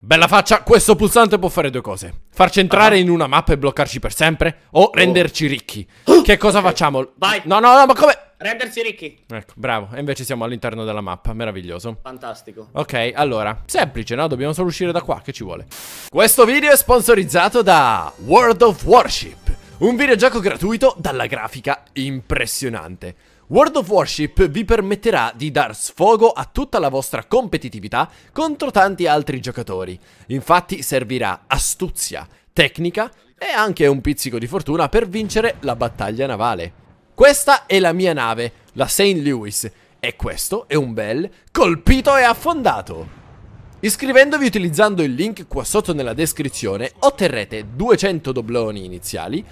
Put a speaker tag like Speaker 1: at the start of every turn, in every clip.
Speaker 1: Bella faccia, questo pulsante può fare due cose: farci entrare in una mappa e bloccarci per sempre, o renderci ricchi. Che cosa facciamo?
Speaker 2: Vai.
Speaker 1: No, ma come?
Speaker 2: Rendersi ricchi.
Speaker 1: Ecco, bravo. E invece siamo all'interno della mappa, meraviglioso.
Speaker 2: Fantastico.
Speaker 1: Ok, allora, semplice, no? Dobbiamo solo uscire da qua, che ci vuole? Questo video è sponsorizzato da World of Warship, un videogioco gratuito dalla grafica impressionante. World of Warship vi permetterà di dar sfogo a tutta la vostra competitività contro tanti altri giocatori. Infatti servirà astuzia, tecnica e anche un pizzico di fortuna per vincere la battaglia navale. Questa è la mia nave, la St. Louis, e questo è un bel colpito e affondato. Iscrivendovi utilizzando il link qua sotto nella descrizione otterrete 200 dobloni iniziali,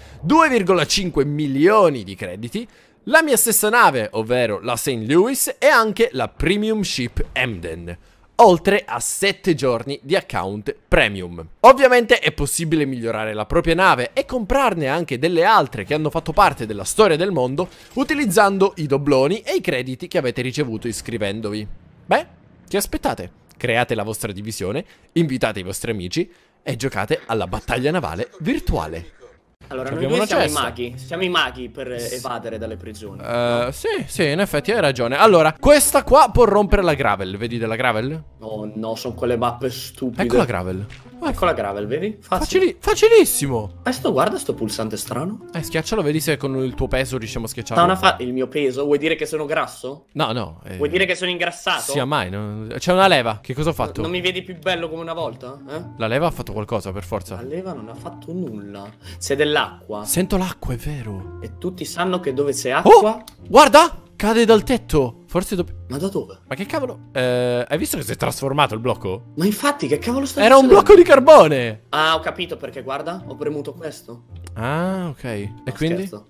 Speaker 1: 2,5 milioni di crediti, la mia stessa nave, ovvero la St. Louis, e anche la Premium Ship Emden, oltre a 7 giorni di account premium. Ovviamente è possibile migliorare la propria nave e comprarne anche delle altre che hanno fatto parte della storia del mondo utilizzando i dobloni e i crediti che avete ricevuto iscrivendovi. Beh, che aspettate? Create la vostra divisione, invitate i vostri amici e giocate alla battaglia navale virtuale.
Speaker 2: Allora, noi due siamo i maghi per evadere dalle prigioni.
Speaker 1: Sì, in effetti hai ragione. Allora, questa qua può rompere la gravel. Vedi della gravel?
Speaker 2: Oh no, sono quelle mappe stupide.
Speaker 1: Ecco la gravel.
Speaker 2: Ecco la gravel, vedi?
Speaker 1: Facilissimo.
Speaker 2: Guarda sto pulsante strano.
Speaker 1: Schiaccialo, vedi se con il tuo peso riusciamo a schiacciarlo.
Speaker 2: Il mio peso? Vuoi dire che sono grasso?
Speaker 1: No.
Speaker 2: Vuoi dire che sono ingrassato?
Speaker 1: Sia mai, no? C'è una leva. Che cosa ho fatto?
Speaker 2: Non mi vedi più bello come una volta?
Speaker 1: La leva ha fatto qualcosa, per forza.
Speaker 2: La leva non ha fatto nulla. C'è dell'acqua.
Speaker 1: Sento l'acqua, è vero.
Speaker 2: E tutti sanno che dove c'è acqua...
Speaker 1: Oh, guarda! Cade dal tetto. Forse
Speaker 2: Ma da dove?
Speaker 1: Ma che cavolo? Hai visto che si è trasformato il blocco?
Speaker 2: Ma infatti, che cavolo sta
Speaker 1: Era
Speaker 2: succedendo?
Speaker 1: un blocco di carbone.
Speaker 2: Ah, ho capito perché, guarda, ho premuto questo.
Speaker 1: Ah, ok. E quindi?
Speaker 2: Scherzo.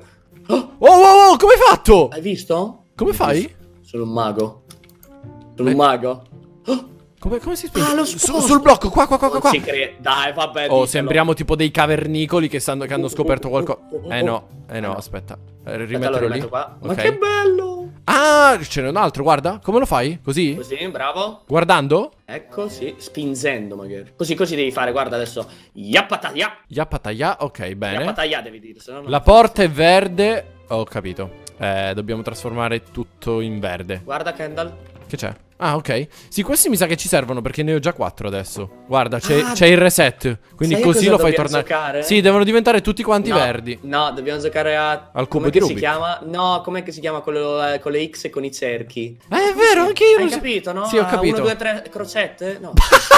Speaker 1: Oh, come hai fatto?
Speaker 2: Hai visto?
Speaker 1: Come fai?
Speaker 2: Sono un mago. Sono un mago.
Speaker 1: Come si spinge?
Speaker 2: lo sposto.
Speaker 1: Sul blocco, qua.
Speaker 2: Dai, vabbè.
Speaker 1: Oh, sembriamo tipo dei cavernicoli che hanno scoperto qualcosa. No, aspetta. Rimetterlo lì.
Speaker 2: Qua.
Speaker 1: Okay.
Speaker 2: Ma che bello!
Speaker 1: Ah, ce n'è un altro, guarda. Come lo fai? Così?
Speaker 2: Così, bravo.
Speaker 1: Guardando?
Speaker 2: Ecco, sì, spingendo magari. Così devi fare, guarda adesso. Yappataya.
Speaker 1: Yappataya, ok, bene.
Speaker 2: Yappataya devi dire, se no non...
Speaker 1: La porta è verde. Ho capito. Dobbiamo trasformare tutto in verde.
Speaker 2: Guarda, Kendall.
Speaker 1: Che c'è? Ah, ok. Sì, questi mi sa che ci servono perché ne ho già 4 adesso. Guarda, c'è il reset. Quindi così lo fai tornare.
Speaker 2: Giocare?
Speaker 1: Sì, devono diventare tutti quanti verdi.
Speaker 2: No, dobbiamo giocare
Speaker 1: al cubo di Rubik.
Speaker 2: Si chiama? No, com'è che si chiama quello con le X e con i cerchi?
Speaker 1: È vero, anche io.
Speaker 2: Hai capito, no?
Speaker 1: Sì, ho capito.
Speaker 2: 1, 2, 3 crocette? No.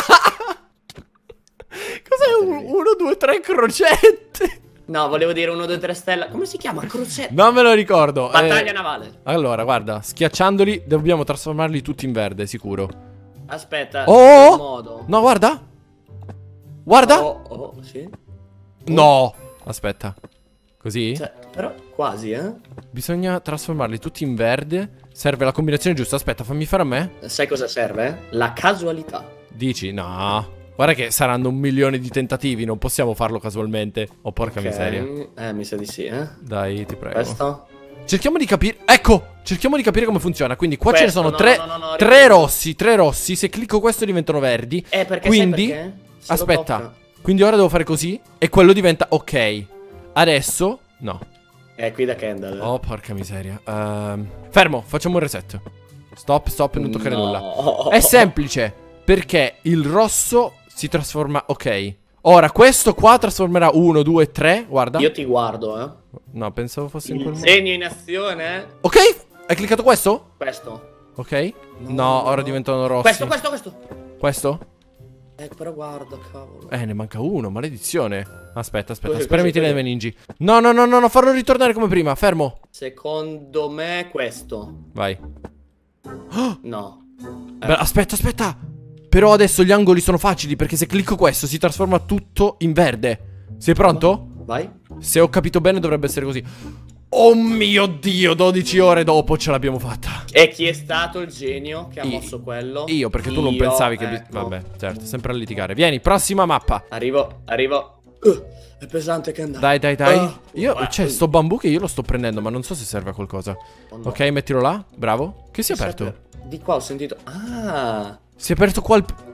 Speaker 1: Cos'è 1, 2, 3 crocette?
Speaker 2: No, volevo dire 1, 2, 3 stella. Come si chiama? Crocette.
Speaker 1: Non me lo ricordo.
Speaker 2: Battaglia navale.
Speaker 1: Allora, guarda, schiacciandoli dobbiamo trasformarli tutti in verde, sicuro.
Speaker 2: Aspetta.
Speaker 1: Oh!
Speaker 2: Modo.
Speaker 1: No, guarda. Guarda.
Speaker 2: Oh, sì.
Speaker 1: No. Aspetta. Così?
Speaker 2: Cioè, però quasi,
Speaker 1: Bisogna trasformarli tutti in verde. Serve la combinazione giusta. Aspetta, fammi fare a me.
Speaker 2: Sai cosa serve? La casualità.
Speaker 1: Dici? No. Guarda che saranno 1 milione di tentativi. Non possiamo farlo casualmente. Oh, porca miseria.
Speaker 2: Mi sa di sì,
Speaker 1: Dai, ti prego.
Speaker 2: Questo?
Speaker 1: Cerchiamo di capire. Ecco! Cerchiamo di capire come funziona. Quindi qua ce ne sono
Speaker 2: no,
Speaker 1: tre rossi. 3 rossi. Se clicco questo diventano verdi.
Speaker 2: Perché
Speaker 1: quindi
Speaker 2: sai perché?
Speaker 1: aspetta. Quindi ora devo fare così. E quello diventa ok. Adesso no.
Speaker 2: Qui da Kendall.
Speaker 1: Oh, porca miseria. Fermo, facciamo un reset. Stop, non toccare nulla. È semplice. Perché il rosso si trasforma. Ok. Ora questo qua trasformerà 1, 2, 3. Guarda.
Speaker 2: Io ti guardo,
Speaker 1: No, pensavo fosse in quel modo.
Speaker 2: Segno in azione.
Speaker 1: Ok. Hai cliccato questo?
Speaker 2: Questo.
Speaker 1: Ok. No, ora diventano rossi. Questo?
Speaker 2: Però guarda, cavolo.
Speaker 1: Ne manca uno, maledizione. Aspetta, spremiti le meningi. No, farlo ritornare come prima, fermo.
Speaker 2: Secondo me questo.
Speaker 1: Vai.
Speaker 2: No.
Speaker 1: Beh, aspetta. Però adesso gli angoli sono facili perché se clicco questo si trasforma tutto in verde. Sei pronto?
Speaker 2: Vai.
Speaker 1: Se ho capito bene dovrebbe essere così. Oh mio Dio, 12 ore dopo ce l'abbiamo fatta.
Speaker 2: E chi è stato il genio che ha mosso quello?
Speaker 1: Io, perché tu non pensavi che... Vabbè, certo, sempre a litigare. Vieni, prossima mappa.
Speaker 2: Arrivo. È pesante che andare.
Speaker 1: Dai. C'è sto bambù che io lo sto prendendo, ma non so se serve a qualcosa. Ok, mettilo là, bravo. Che si è aperto?
Speaker 2: Di qua ho sentito... Ah...
Speaker 1: Si è aperto qua il...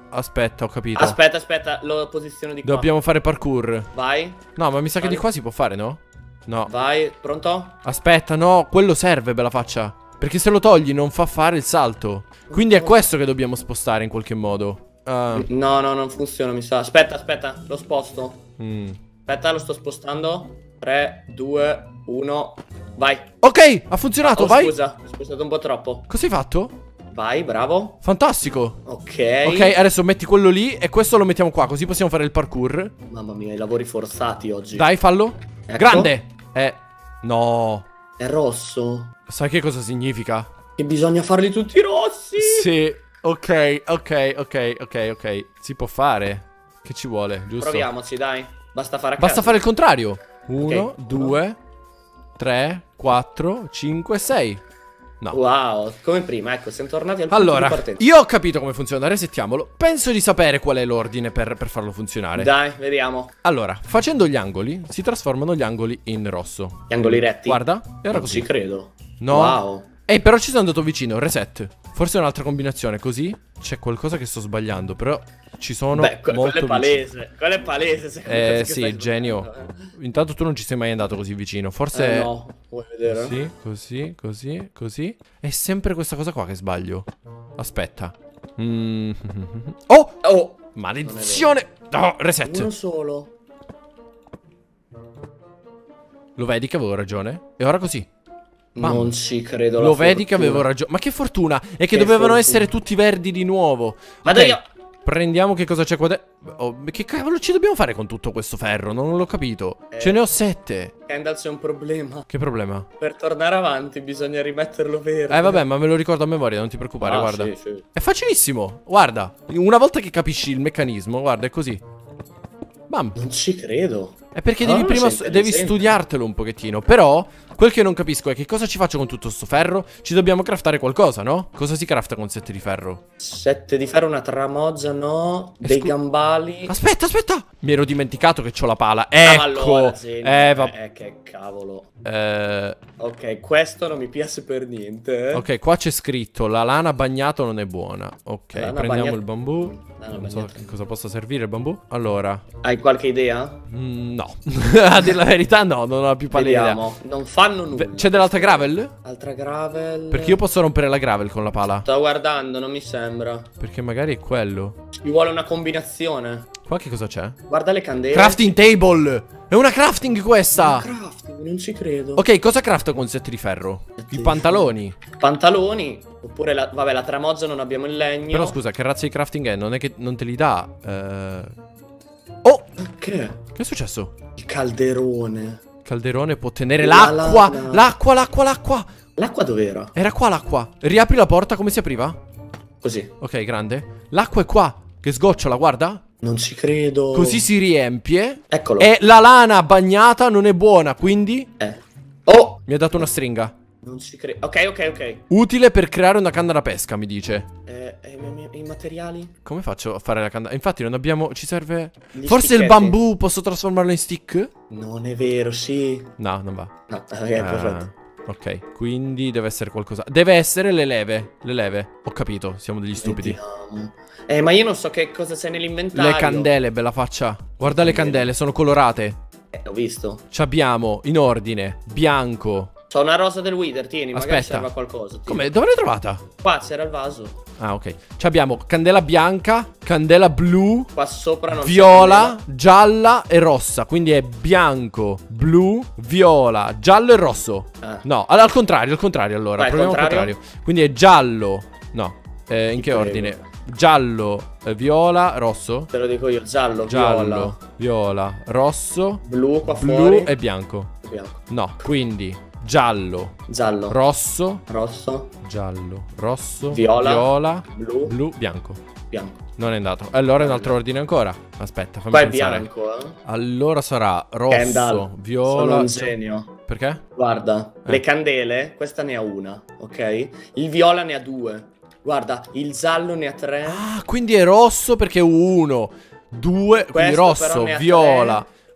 Speaker 1: Aspetta, ho capito.
Speaker 2: Aspetta, lo posiziono di qua.
Speaker 1: Dobbiamo fare parkour.
Speaker 2: Vai.
Speaker 1: No, ma mi sa che di qua si può fare, no? No.
Speaker 2: Vai, pronto?
Speaker 1: Aspetta, no, quello serve, bella faccia. Perché se lo togli non fa fare il salto. Quindi è questo che dobbiamo spostare in qualche modo.
Speaker 2: No, non funziona, mi sa. Aspetta, lo sposto. Aspetta, lo sto spostando. 3, 2, 1. Vai.
Speaker 1: Ok, ha funzionato, vai.
Speaker 2: Scusa, ho spostato un po' troppo.
Speaker 1: Cosa hai fatto?
Speaker 2: Vai, bravo.
Speaker 1: Fantastico.
Speaker 2: Ok.
Speaker 1: Ok, adesso metti quello lì e questo lo mettiamo qua, così possiamo fare il parkour.
Speaker 2: Mamma mia, i lavori forzati oggi.
Speaker 1: Dai, fallo.
Speaker 2: Ecco.
Speaker 1: Grande. No.
Speaker 2: È rosso.
Speaker 1: Sai che cosa significa?
Speaker 2: Che bisogna farli tutti rossi.
Speaker 1: Sì. Ok. Si può fare. Che ci vuole, giusto?
Speaker 2: Proviamoci, dai. Basta fare a
Speaker 1: Basta
Speaker 2: caso.
Speaker 1: fare il contrario. 1,
Speaker 2: Ok.
Speaker 1: 2, 3, 4, 5, 6. No.
Speaker 2: Wow, come prima, ecco, siamo tornati al punto
Speaker 1: Allora,
Speaker 2: di partenza.
Speaker 1: io ho capito come funziona, resettiamolo. Penso di sapere qual è l'ordine per farlo funzionare.
Speaker 2: Dai, vediamo.
Speaker 1: Allora, facendo gli angoli, si trasformano gli angoli in rosso.
Speaker 2: Gli angoli retti.
Speaker 1: Guarda, e ora
Speaker 2: Non
Speaker 1: così.
Speaker 2: ci credo.
Speaker 1: No.
Speaker 2: Wow.
Speaker 1: Però ci sono andato vicino, reset. Forse è un'altra combinazione, così c'è qualcosa che sto sbagliando, però ci sono
Speaker 2: Quello
Speaker 1: molto
Speaker 2: è
Speaker 1: vicino.
Speaker 2: palese. Quello è palese, secondo me, che
Speaker 1: Sì,
Speaker 2: stai
Speaker 1: genio.
Speaker 2: sbagliando.
Speaker 1: Intanto tu non ci sei mai andato così vicino. Forse
Speaker 2: No, vuoi vedere?
Speaker 1: così. È sempre questa cosa qua che sbaglio. Aspetta. Oh!
Speaker 2: Oh,
Speaker 1: Maledizione! No, reset.
Speaker 2: uno solo.
Speaker 1: Lo vedi che avevo ragione? E ora così. Bam.
Speaker 2: Non ci credo.
Speaker 1: Lo vedi che avevo ragione. Ma che fortuna! È che dovevano essere tutti verdi di nuovo.
Speaker 2: Vado
Speaker 1: Ok,
Speaker 2: io.
Speaker 1: prendiamo che cosa c'è qua dentro. Oh, che cavolo ci dobbiamo fare con tutto questo ferro? Non l'ho capito. Ce ne ho 7.
Speaker 2: Kendall, c'è un problema.
Speaker 1: Che problema?
Speaker 2: Per tornare avanti bisogna rimetterlo verde.
Speaker 1: Vabbè, ma me lo ricordo a memoria, non ti preoccupare, guarda.
Speaker 2: Sì.
Speaker 1: È facilissimo, guarda. Una volta che capisci il meccanismo, guarda, è così. Bam.
Speaker 2: Non ci credo.
Speaker 1: È perché
Speaker 2: Ah,
Speaker 1: devi prima
Speaker 2: sei
Speaker 1: devi
Speaker 2: intelligente.
Speaker 1: studiartelo un pochettino. Però, quel che non capisco è che cosa ci faccio con tutto sto ferro. Ci dobbiamo craftare qualcosa, no? Cosa si crafta con 7 di ferro?
Speaker 2: 7 di ferro, una tramoggia, no? Dei gambali.
Speaker 1: Aspetta! Mi ero dimenticato che c'ho la pala.
Speaker 2: Ah,
Speaker 1: Ecco.
Speaker 2: allora, genio.
Speaker 1: Vabbè.
Speaker 2: Che cavolo.
Speaker 1: Eh,
Speaker 2: Ok, questo non mi piace per niente.
Speaker 1: ok, qua c'è scritto: la lana bagnata non è buona. Ok,
Speaker 2: Lana
Speaker 1: prendiamo
Speaker 2: bagnata-
Speaker 1: il bambù.
Speaker 2: Lana
Speaker 1: Non so
Speaker 2: bagnata.
Speaker 1: che cosa possa servire il bambù. Allora,
Speaker 2: Hai qualche idea?
Speaker 1: no. A dire la verità, no, non ho più pallida idea.
Speaker 2: Vediamo. Non fanno nulla.
Speaker 1: C'è dell'altra gravel?
Speaker 2: Altra gravel.
Speaker 1: Perché io posso rompere la gravel con la pala.
Speaker 2: Sto guardando, non mi sembra.
Speaker 1: Perché magari è quello.
Speaker 2: Ci vuole una combinazione.
Speaker 1: Qua che cosa c'è?
Speaker 2: Guarda le candele.
Speaker 1: Crafting table! È una crafting questa!
Speaker 2: Crafting, non ci credo.
Speaker 1: Ok, cosa crafto con 7 di ferro? I pantaloni.
Speaker 2: Pantaloni. Oppure vabbè, la tramoggia non abbiamo il legno.
Speaker 1: Però scusa, che razza di crafting è? Non è che non te li dà. Oh!
Speaker 2: Che?
Speaker 1: Che è successo?
Speaker 2: Il calderone.
Speaker 1: Calderone può tenere
Speaker 2: La
Speaker 1: l'acqua.
Speaker 2: lana.
Speaker 1: L'acqua.
Speaker 2: L'acqua dov'era?
Speaker 1: Era qua l'acqua. Riapri la porta, come si apriva?
Speaker 2: Così.
Speaker 1: Ok, grande. L'acqua è qua. Che sgocciola, guarda.
Speaker 2: Non ci credo.
Speaker 1: Così si riempie.
Speaker 2: Eccolo.
Speaker 1: E la lana bagnata non è buona, quindi
Speaker 2: Oh!
Speaker 1: mi ha dato una stringa.
Speaker 2: Non ci credo. Ok.
Speaker 1: Utile per creare una canna da pesca, mi dice.
Speaker 2: I materiali?
Speaker 1: Come faccio a fare la canna? Infatti non abbiamo... Ci serve...
Speaker 2: Gli
Speaker 1: Forse il
Speaker 2: sticchetti.
Speaker 1: bambù posso trasformarlo in stick?
Speaker 2: Non è vero, sì.
Speaker 1: No, non va.
Speaker 2: No, perfetto.
Speaker 1: Ok, quindi deve essere qualcosa. Deve essere le leve. Le leve. Ho capito, siamo degli stupidi.
Speaker 2: Vediamo. Ma io non so che cosa c'è nell'inventario.
Speaker 1: Le candele, bella faccia. Guarda le candele, sono colorate.
Speaker 2: Ho visto.
Speaker 1: Ci abbiamo in ordine bianco.
Speaker 2: C'ho una rosa del Wither, tieni, magari
Speaker 1: Aspetta.
Speaker 2: serve a qualcosa. tieni.
Speaker 1: Come? Dove l'hai trovata?
Speaker 2: Qua c'era il vaso.
Speaker 1: Ah, ok. Ci abbiamo candela bianca, candela blu,
Speaker 2: Qua sopra non c'è
Speaker 1: viola, gialla e rossa. Quindi è bianco, blu, viola, giallo e rosso.
Speaker 2: Ah.
Speaker 1: No, al contrario allora.
Speaker 2: Vai,
Speaker 1: Proviamo al
Speaker 2: contrario.
Speaker 1: contrario. Quindi è giallo. No. In che
Speaker 2: prego.
Speaker 1: ordine? Giallo, viola, rosso.
Speaker 2: Te lo dico io, giallo,
Speaker 1: Giallo, viola, rosso,
Speaker 2: blu qua
Speaker 1: blu
Speaker 2: fuori
Speaker 1: e bianco.
Speaker 2: bianco.
Speaker 1: No, quindi giallo,
Speaker 2: Giallo,
Speaker 1: rosso,
Speaker 2: rosso,
Speaker 1: giallo, rosso,
Speaker 2: viola,
Speaker 1: blu,
Speaker 2: blu,
Speaker 1: bianco.
Speaker 2: bianco.
Speaker 1: Non è andato. Allora è un altro ordine ancora. Aspetta, fammi
Speaker 2: Qua è
Speaker 1: pensare.
Speaker 2: bianco,
Speaker 1: Allora sarà rosso,
Speaker 2: Kendall, sono
Speaker 1: viola.
Speaker 2: un genio.
Speaker 1: Perché?
Speaker 2: Guarda, le candele, questa ne ha una, ok? Il viola ne ha 2. Guarda, il giallo ne ha 3.
Speaker 1: Ah, quindi è rosso perché 1, 2, quindi
Speaker 2: Questo
Speaker 1: rosso,
Speaker 2: però ne ha
Speaker 1: viola,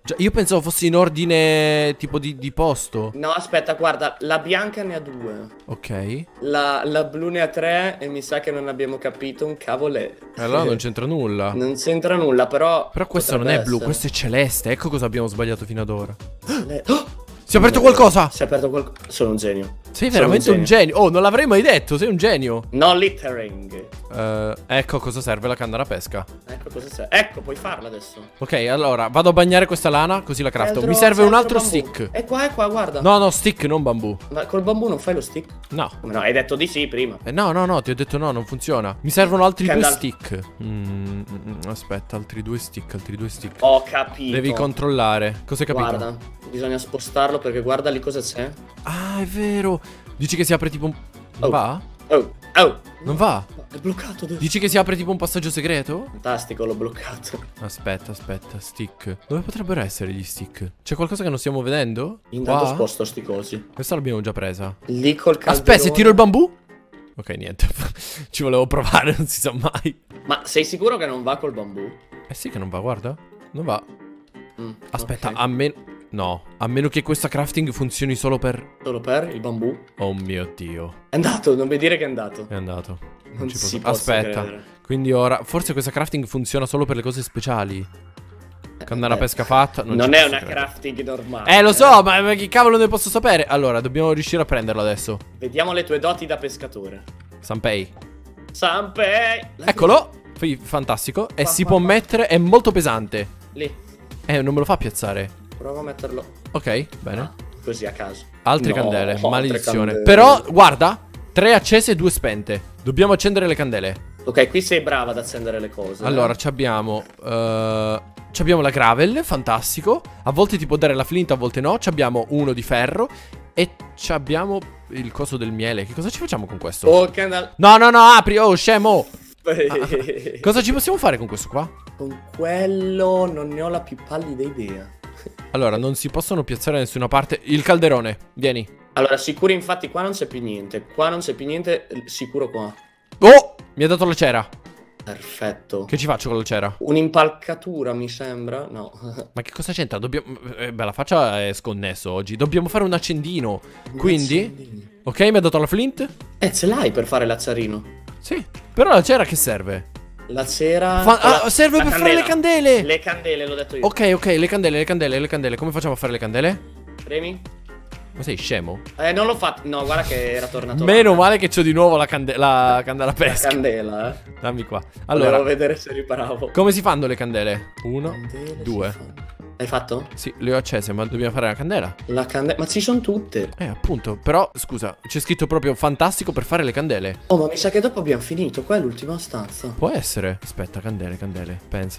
Speaker 1: Cioè, io pensavo fosse in ordine tipo di posto.
Speaker 2: No, aspetta, guarda, la bianca ne ha 2.
Speaker 1: Ok.
Speaker 2: La blu ne ha 3 e mi sa che non abbiamo capito un cavolo.
Speaker 1: Allora non c'entra nulla.
Speaker 2: Non c'entra nulla, però...
Speaker 1: Però questo non è blu,
Speaker 2: essere.
Speaker 1: questo è celeste. Ecco cosa abbiamo sbagliato fino ad ora.
Speaker 2: Oh!
Speaker 1: Si è aperto qualcosa!
Speaker 2: Si è aperto qualcosa. Sono un genio.
Speaker 1: Sei veramente un genio. Oh, non l'avrei mai detto, sei un genio.
Speaker 2: No littering.
Speaker 1: Ecco cosa serve la canna da pesca.
Speaker 2: Ecco cosa serve. Ecco, puoi farla adesso.
Speaker 1: Ok, allora, vado a bagnare questa lana, così la crafto. Mi serve un altro stick.
Speaker 2: È qua, guarda.
Speaker 1: No, stick, non bambù.
Speaker 2: Ma col bambù non fai lo stick?
Speaker 1: No.
Speaker 2: No, hai detto di sì prima.
Speaker 1: No, ti ho detto no, non funziona. Mi servono altri
Speaker 2: Che
Speaker 1: 2
Speaker 2: andal-
Speaker 1: stick. Aspetta, altri due stick.
Speaker 2: Ho capito.
Speaker 1: Devi controllare. Cosa hai capito?
Speaker 2: Guarda, bisogna spostarlo perché guarda lì cosa c'è.
Speaker 1: Ah, è vero. Dici che si apre tipo un... Non
Speaker 2: Oh.
Speaker 1: va?
Speaker 2: Oh.
Speaker 1: Non va?
Speaker 2: No, è bloccato.
Speaker 1: Dici che si apre tipo un passaggio segreto?
Speaker 2: Fantastico, l'ho bloccato.
Speaker 1: Aspetta, stick. Dove potrebbero essere gli stick? C'è qualcosa che non stiamo vedendo?
Speaker 2: Intanto
Speaker 1: Qua?
Speaker 2: sposto sti cosi.
Speaker 1: Questa l'abbiamo già presa.
Speaker 2: Lì col calderone.
Speaker 1: Aspetta, se tiro il bambù? Ok, niente. Ci volevo provare, non si sa mai.
Speaker 2: Ma sei sicuro che non va col bambù?
Speaker 1: Eh sì che non va, guarda. Non va. Aspetta,
Speaker 2: ok.
Speaker 1: a meno... No, a meno che questa crafting funzioni solo per...
Speaker 2: Solo per il bambù?
Speaker 1: Oh mio Dio.
Speaker 2: È andato, non mi dire che è andato.
Speaker 1: È andato.
Speaker 2: Non
Speaker 1: ci
Speaker 2: si
Speaker 1: posso...
Speaker 2: possa
Speaker 1: Aspetta.
Speaker 2: credere.
Speaker 1: Quindi ora... Forse questa crafting funziona solo per le cose speciali. Canna da pesca fatta.
Speaker 2: Non
Speaker 1: ci
Speaker 2: è
Speaker 1: posso
Speaker 2: una
Speaker 1: credere.
Speaker 2: crafting normale.
Speaker 1: Lo so, ma che cavolo ne posso sapere? Allora, dobbiamo riuscire a prenderlo adesso.
Speaker 2: Vediamo le tue doti da pescatore.
Speaker 1: Sanpei.
Speaker 2: Sanpei.
Speaker 1: Eccolo. Fantastico. E
Speaker 2: Qua,
Speaker 1: si
Speaker 2: qua,
Speaker 1: può
Speaker 2: qua.
Speaker 1: mettere... È molto pesante.
Speaker 2: Lì.
Speaker 1: Non me lo fa piazzare.
Speaker 2: Prova a metterlo.
Speaker 1: Ok, bene.
Speaker 2: Ah, così a caso.
Speaker 1: Altre
Speaker 2: No,
Speaker 1: candele,
Speaker 2: altre
Speaker 1: maledizione.
Speaker 2: candele.
Speaker 1: Però, guarda, 3 accese e 2 spente. Dobbiamo accendere le candele.
Speaker 2: Ok, qui sei brava ad accendere le cose.
Speaker 1: Allora, ci abbiamo la gravel, fantastico. A volte ti può dare la flint, a volte no. Ci abbiamo uno di ferro. E ci abbiamo il coso del miele. Che cosa ci facciamo con questo?
Speaker 2: Oh, candle.
Speaker 1: No, apri, oh, scemo. Cosa ci possiamo fare con questo qua?
Speaker 2: Con quello non ne ho la più pallida idea.
Speaker 1: Allora, non si possono piazzare da nessuna parte. Il calderone, vieni.
Speaker 2: Allora, sicuro infatti qua non c'è più niente. Qua non c'è più niente, sicuro qua.
Speaker 1: Oh, mi ha dato la cera.
Speaker 2: Perfetto.
Speaker 1: Che ci faccio con la cera?
Speaker 2: Un'impalcatura mi sembra. No.
Speaker 1: Ma che cosa c'entra? Dobbiamo... beh, la faccia è sconnesso oggi. Dobbiamo fare un accendino. Quindi... Ok, mi ha dato la flint?
Speaker 2: Ce l'hai per fare l'acciarino.
Speaker 1: Sì. Però la cera che serve?
Speaker 2: La cera...
Speaker 1: serve per fare le candele.
Speaker 2: Le candele, l'ho detto io.
Speaker 1: Ok, le candele. Come facciamo a fare le candele?
Speaker 2: Premi?
Speaker 1: Ma sei scemo?
Speaker 2: Non l'ho fatto. No, guarda che era tornato.
Speaker 1: Meno male che c'ho di nuovo la candela pesca.
Speaker 2: La candela,
Speaker 1: Dammi qua.
Speaker 2: Allora,
Speaker 1: Allora,
Speaker 2: volevo vedere se riparavo.
Speaker 1: come si fanno le candele? 1,
Speaker 2: Candele
Speaker 1: 2.
Speaker 2: si fanno. Hai fatto?
Speaker 1: Sì, le ho accese, ma dobbiamo fare la candela.
Speaker 2: La candela. Ma ci sono tutte.
Speaker 1: Appunto. Però, scusa, c'è scritto proprio fantastico per fare le candele.
Speaker 2: Oh, ma mi sa che dopo abbiamo finito. Qua è l'ultima stanza.
Speaker 1: Può essere. Aspetta, candele. Pensa.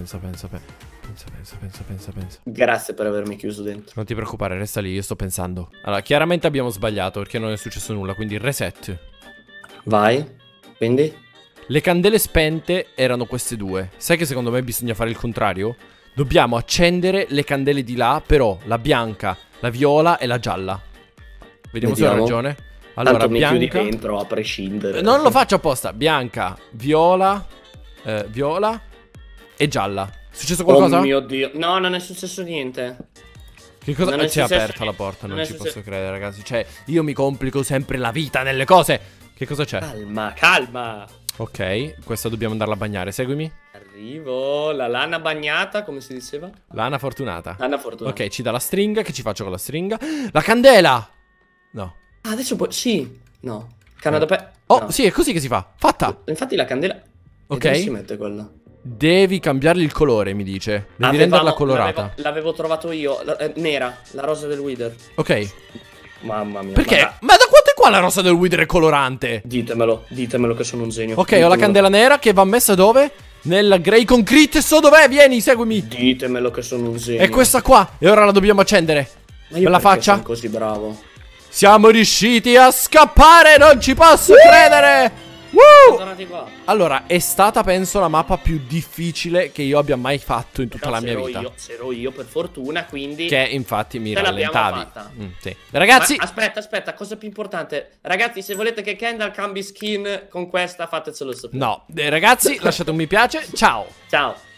Speaker 2: Grazie per avermi chiuso dentro.
Speaker 1: Non ti preoccupare, resta lì, io sto pensando. Allora, chiaramente abbiamo sbagliato perché non è successo nulla, quindi reset.
Speaker 2: Vai. Quindi?
Speaker 1: Le candele spente erano queste due. Sai che secondo me bisogna fare il contrario? Dobbiamo accendere le candele di là, però la bianca, la viola e la gialla. Vediamo se ho ragione. Allora,
Speaker 2: tanto
Speaker 1: bianca...
Speaker 2: mi chiudi dentro, a prescindere.
Speaker 1: Non lo faccio apposta. Bianca, viola, viola e gialla. È successo qualcosa?
Speaker 2: Oh mio Dio. No, non è successo niente.
Speaker 1: Che cosa?
Speaker 2: Non è
Speaker 1: Si è
Speaker 2: successo
Speaker 1: aperta la porta, non ci
Speaker 2: successo-
Speaker 1: posso credere, ragazzi. Cioè, io mi complico sempre la vita nelle cose. Che cosa c'è?
Speaker 2: Calma.
Speaker 1: Ok, questa dobbiamo andarla a bagnare, seguimi.
Speaker 2: Arrivo. La lana bagnata, come si diceva?
Speaker 1: Lana fortunata.
Speaker 2: Lana fortunata.
Speaker 1: Ok, ci dà la stringa, che ci faccio con la stringa? La candela! No.
Speaker 2: Ah, adesso puoi... Sì. No. Canna da pe...
Speaker 1: Oh,
Speaker 2: no.
Speaker 1: sì, è così che si fa. Fatta!
Speaker 2: Infatti la candela... E
Speaker 1: Ok.
Speaker 2: dove si mette quella?
Speaker 1: Devi cambiargli il colore, mi dice. Devi renderla colorata.
Speaker 2: L'avevo trovato io. Nera. La rosa del Wither.
Speaker 1: Ok.
Speaker 2: Mamma mia.
Speaker 1: Perché? Ma da quanto è qua la rosa del Wither è colorante?
Speaker 2: Ditemelo che sono un genio.
Speaker 1: Ok, ho la candela nera che va messa dove? Nella Grey Concrete. So dov'è? Vieni, seguimi.
Speaker 2: Ditemelo che sono un genio.
Speaker 1: È questa qua. E ora la dobbiamo accendere.
Speaker 2: Ma io
Speaker 1: Me la
Speaker 2: perché
Speaker 1: faccia?
Speaker 2: sono così bravo.
Speaker 1: Siamo riusciti a scappare. Non ci posso credere. Woo!
Speaker 2: Tornati qua.
Speaker 1: Allora, è stata penso la mappa più difficile che io abbia mai fatto in tutta
Speaker 2: Però
Speaker 1: la mia vita.
Speaker 2: C'ero io per fortuna, quindi...
Speaker 1: Che infatti mi
Speaker 2: Ce l'abbiamo
Speaker 1: rallentavi.
Speaker 2: fatta.
Speaker 1: Sì. Ragazzi,
Speaker 2: Ma aspetta, cosa più importante. Ragazzi, se volete che Kendall cambi skin con questa, fatecelo sapere.
Speaker 1: no, ragazzi, lasciate un mi piace. Ciao.
Speaker 2: Ciao.